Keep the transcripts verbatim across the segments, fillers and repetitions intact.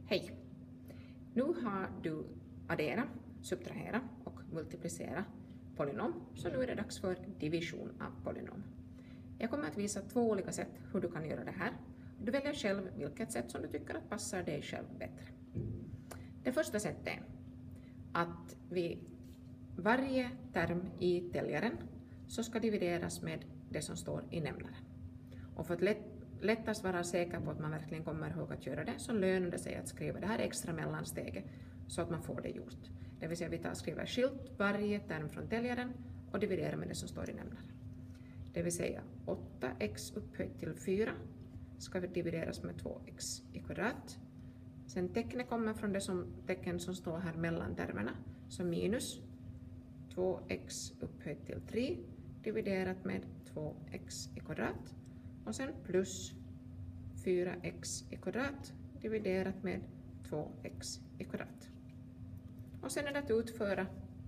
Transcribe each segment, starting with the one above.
Hej! Nu har du addera, subtrahera och multiplicera polynom, så nu är det dags för division av polynom. Jag kommer att visa två olika sätt hur du kan göra det här. Du väljer själv vilket sätt som du tycker att passar dig själv bättre. Det första sättet är att vi varje term i täljaren så ska divideras med det som står i nämnaren. Och för att lätt, lättast vara säker på att man verkligen kommer ihåg att göra det, så lönar det sig att skriva det här extra mellansteget så att man får det gjort. Det vill säga vi tar, skriver skilt varje term från täljaren och dividerar med det som står i nämnaren. Det vill säga åtta x upphöjt till fyra ska divideras med två x i kvadrat. Sen tecknet kommer från det som, tecken som står här mellan termerna, så minus två x upphöjt till tre dividerat med två x i kvadrat. Och sen plus fyra x i kvadrat dividerat med två x i kvadrat. Och sen är det att utföra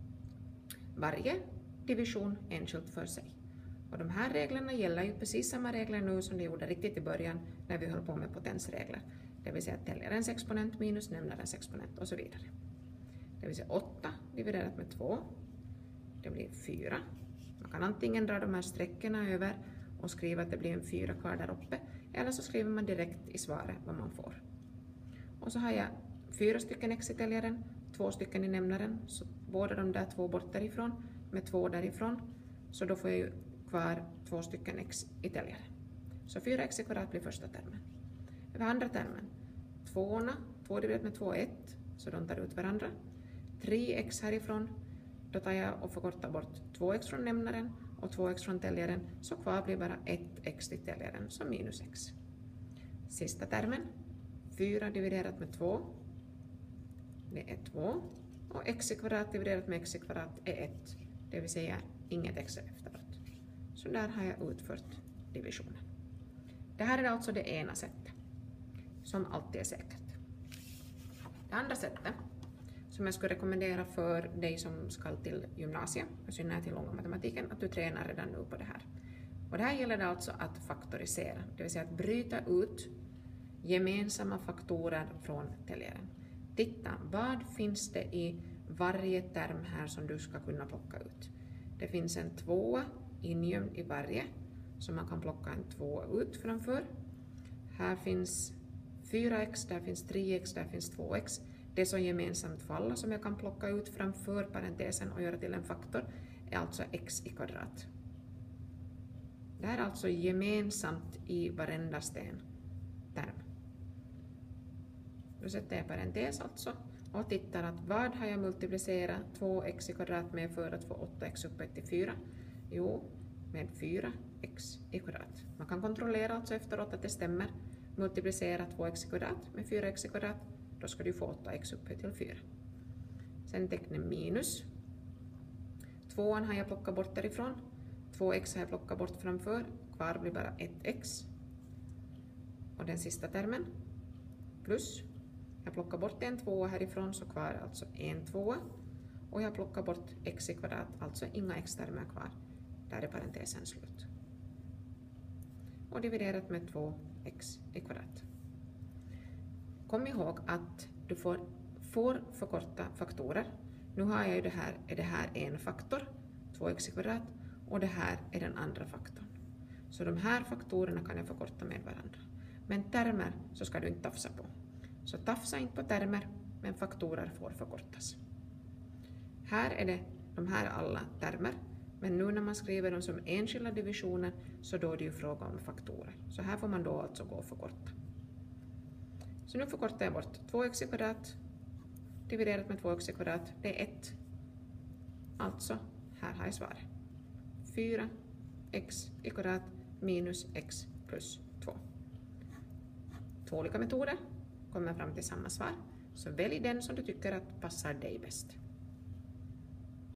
varje division enskilt för sig. Och de här reglerna gäller ju precis samma regler nu som de gjorde riktigt i början när vi höll på med potensregler. Det vill säga täljarens exponent minus nämnarens exponent och så vidare. Det vill säga åtta dividerat med två. Det blir fyra. Man kan antingen dra de här sträckorna över och skriva att det blir en fyra kvar där uppe. Eller så skriver man direkt i svaret vad man får. Och så har jag fyra stycken x i täljaren, två stycken i nämnaren. Så båda de där två bort därifrån med två därifrån. Så då får jag ju kvar två stycken x i täljaren. Så fyra x i kvadrat blir första termen. Över andra termen. Tvåorna, två dividerat med två är ett. Så de tar ut varandra. tre x härifrån. Då tar jag och förkortar bort två x från nämnaren och två x från täljaren. Så kvar blir bara ett x i täljaren, så minus x. Sista termen. fyra dividerat med två. Det är två. Och x i kvadrat dividerat med x i kvadrat är ett. Det vill säga inget x efteråt. Så där har jag utfört divisionen. Det här är alltså det ena sättet. Som alltid är säkert. Det andra sättet som jag skulle rekommendera för dig som ska till gymnasiet, i synnerhet till långa matematiken, att du tränar redan nu på det här. Och det här gäller det alltså att faktorisera, det vill säga att bryta ut gemensamma faktorer från täljaren. Titta, vad finns det i varje term här som du ska kunna plocka ut? Det finns en tvåa ingömd i varje, så man kan plocka en tvåa ut framför. Här finns fyra x, där finns tre x, där finns två x. Det som gemensamt för alla som jag kan plocka ut framför parentesen och göra till en faktor är alltså x i kvadrat. Det är alltså gemensamt i varenda sten term. Då sätter jag parentes alltså och tittar att vad har jag multiplicerat två x i kvadrat med för att få åtta x upphöjt till fyra? Jo, med fyra x i kvadrat. Man kan kontrollera alltså efteråt att det stämmer. Multiplicera två x i kvadrat med fyra x i kvadrat. Då ska du få åtta x upphöjt till fyra. Sen tecknar minus. Tvåan har jag plockat bort därifrån. två x har jag plockat bort framför. Kvar blir bara ett x. Och den sista termen. Plus. Jag plockar bort en tvåa härifrån, så kvar alltså en tvåa. Och jag plockar bort x i kvadrat, alltså inga x-termer kvar. Där är parentesen slut. Och dividerat med två x i kvadrat. Kom ihåg att du får, får förkorta faktorer. Nu har jag ju det här, är det här en faktor, två x i kvadrat, och det här är den andra faktorn. Så de här faktorerna kan jag förkorta med varandra. Men termer så ska du inte tafsa på. Så tafsa inte på termer, men faktorer får förkortas. Här är det de här alla termer, men nu när man skriver dem som enskilda divisioner så då är det ju fråga om faktorer. Så här får man då alltså gå och förkorta. Så nu förkortar jag bort två x i kvadrat dividerat med två x i kvadrat, det är ett. Alltså, här har jag svaret. fyra x i kvadrat minus x plus två. Två olika metoder kommer fram till samma svar. Så välj den som du tycker att passar dig bäst.